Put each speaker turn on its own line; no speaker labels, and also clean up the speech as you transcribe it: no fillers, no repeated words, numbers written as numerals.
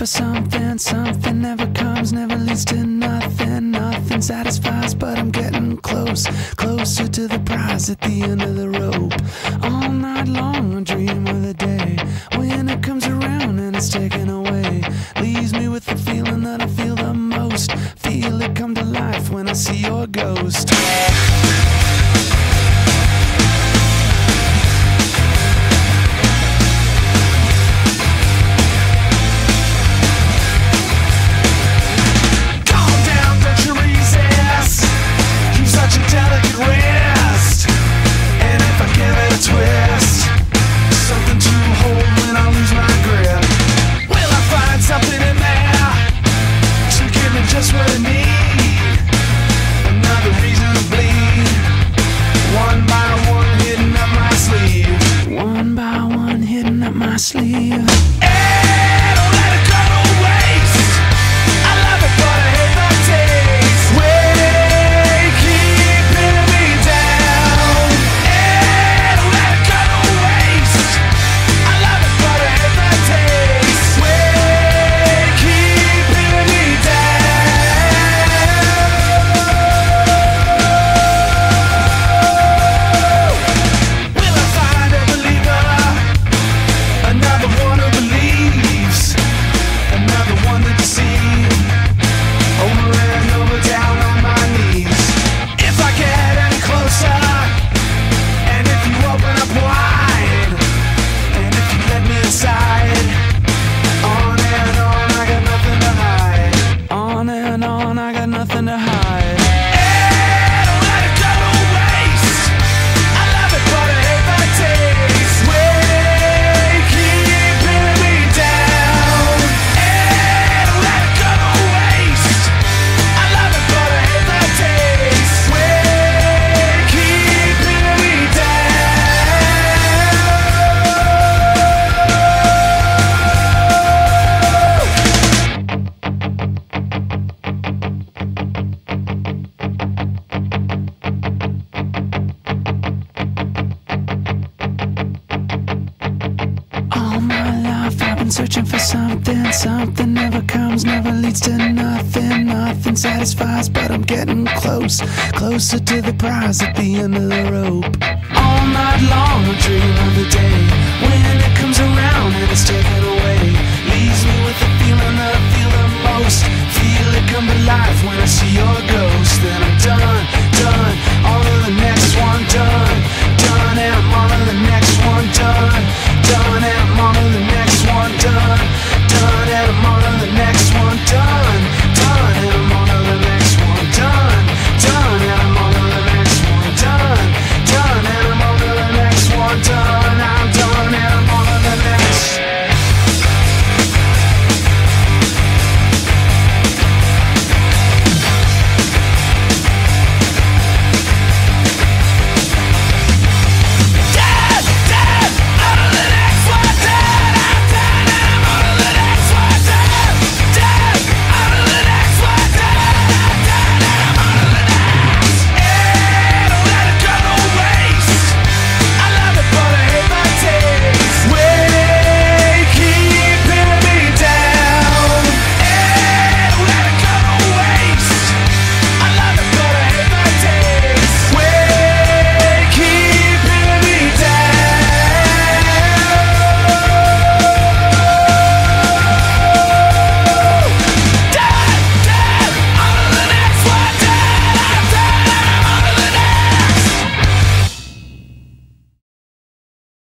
for something, something never comes, never leads to nothing, nothing satisfies, but I'm getting close, closer to the prize at the end of the rope. All night long I dream of the day when it comes around and it's taken away, leaves me with the feeling that I feel the most, feel it come to life when I see your ghost.
Just what I need, another reason to bleed. One by one hitting up my sleeve.
One by one hitting up my sleeve.
Hey, don't let it go to waste. I love it but I hate the taste. Way keeping me down. Hey, don't let it go to waste. I love it but I hate the taste. Way keeping me down.
Nothing to hide.
Hey, don't let it go to waste. I love it but I hate the taste. Way keeping me down. Hey, don't let it go to waste. I love it but I hate the taste. Way keeping me
searching for something, something never comes, never leads to nothing, nothing satisfies, but I'm getting close, closer to the prize at the end of the rope. All night long I dream of the day when it comes around and it's taken away, leaves me with the feeling that I feel the most, feel it come to life when I see your ghost. Then I'm done